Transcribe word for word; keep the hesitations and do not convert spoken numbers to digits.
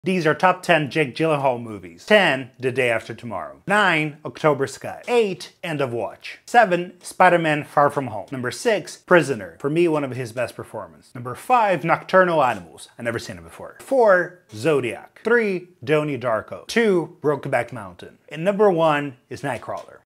These are top ten Jake Gyllenhaal movies. ten, The Day After Tomorrow. nine, October Sky. eight, End of Watch. seven, Spider-Man Far From Home. Number six, Prisoner. For me, one of his best performances. Number five, Nocturnal Animals. I've never seen it before. four, Zodiac. three, Donnie Darko. two, Brokeback Mountain. And number one is Nightcrawler.